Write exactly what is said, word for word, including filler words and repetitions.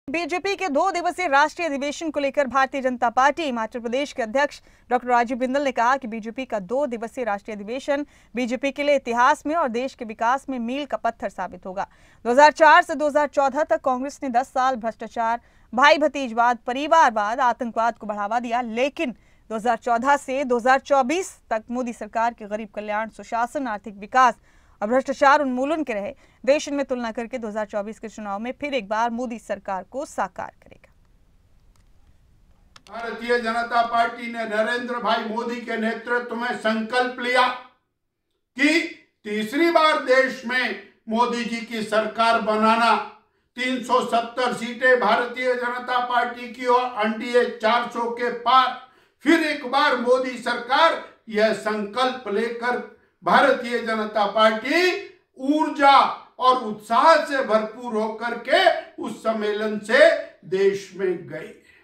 BJP के दो दिवसीय राष्ट्रीय अधिवेशन को लेकर भारतीय जनता पार्टी हिमाचल प्रदेश के अध्यक्ष डॉक्टर राजीव बिंदल ने कहा कि बीजेपी का दो दिवसीय राष्ट्रीय अधिवेशन बीजेपी के लिए इतिहास में और देश के विकास में मील का पत्थर साबित होगा। दो हज़ार चार से दो हज़ार चौदह तक कांग्रेस ने दस साल भ्रष्टाचार, भाई भतीजवाद, परिवारवाद, आतंकवाद को बढ़ावा दिया, लेकिन दो हज़ार चौदह से दो हज़ार चौबीस तक मोदी सरकार के गरीब कल्याण, सुशासन, आर्थिक विकास और भ्रष्टाचार उन्मूलन के रहे। देश में तुलना करके दो हज़ार चौबीस के चुनाव में फिर एक बार मोदी सरकार को साकार करेगा। भारतीय जनता पार्टी ने नरेंद्र भाई मोदी के नेतृत्व में संकल्प लिया कि तीसरी बार देश में मोदी जी की सरकार बनाना। तीन सौ सत्तर सीटें भारतीय जनता पार्टी की और एनडीए चार सौ के पार फिर एक बार मोदी सरकार, यह संकल्प लेकर भारतीय जनता पार्टी ऊर्जा और उत्साह से भरपूर होकर के उस सम्मेलन से देश में गई।